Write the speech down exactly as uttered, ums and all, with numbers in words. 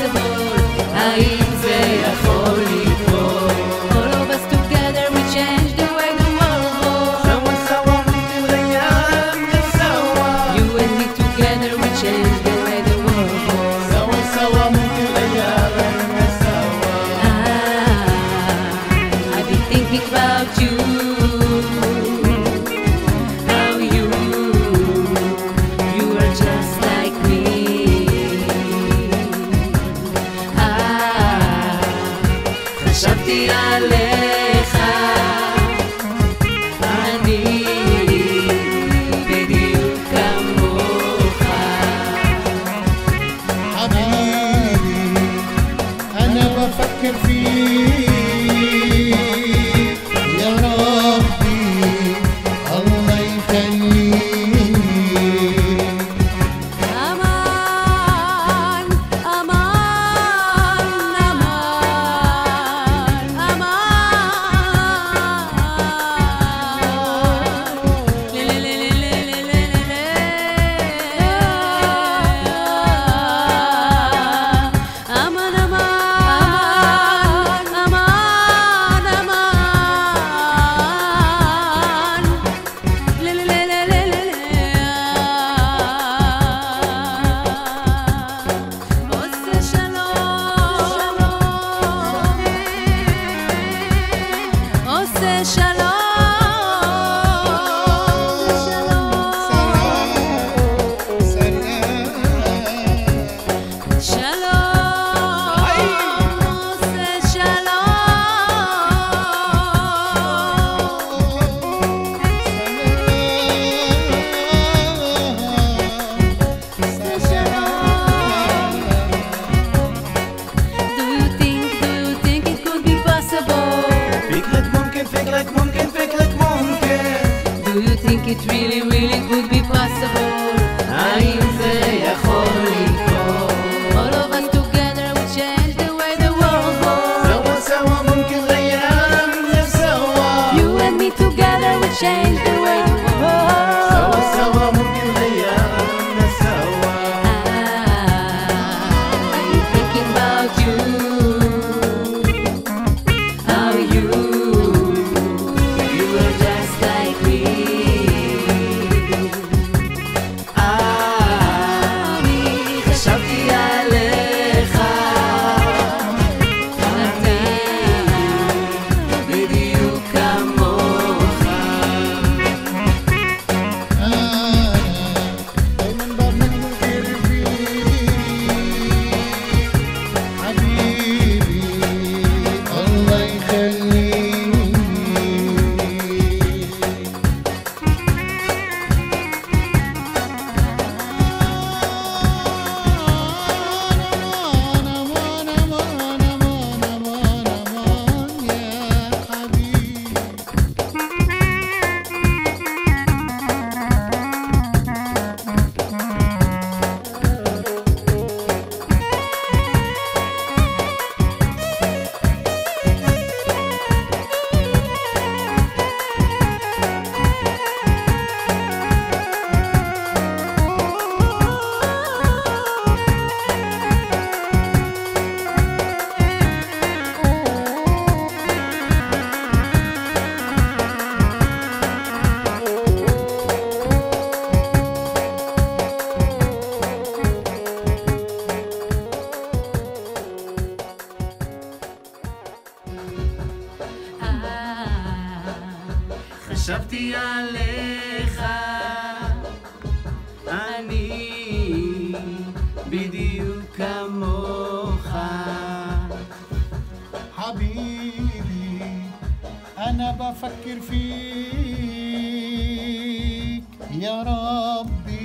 possible? האם זה יכול לקרות? All of us together we change the way the world goes. سوا سوا ممكن غير نسوا. You and me together we change the way the world goes. سوا سوا ممكن غير نسوا. Ah, I've been thinking about you. How you, you are just like me. Ah, חשבתי עליך. אני בדיוק כמוך. حبيبي أنا بفكر فيك يا ربي الله يخليك. أمان أمان أمان أمان لي لي لي لي لي لي لي أمان أمان أمان أمان لي لي لي لي لي لي عوزة شلون عوزة شلون Do you think, do you think it could be possible? فكرك ممكن فكرك ممكن فكرك ممكن. Do you think it really, really could be possible? האם זה יכול לקרות? All of us together we change the way the world goes. سوا سوا ممكن غير نسوا. You and me together we change the way the world سوا goes. سوا ممكن غير نسوا. Ah, I'm thinking about you. How you, you are just like me. אני חשבתי עליך. אתה בדיוק כמוך. أنا دايما بفكر فيك حبيبي الله يخليك. أمان أمان أمان أمان أمان أمان يا حبيبي. חשבתי עליך, אני בדיוק כמוך. حبيبي أنا بفكر فيك يا ربي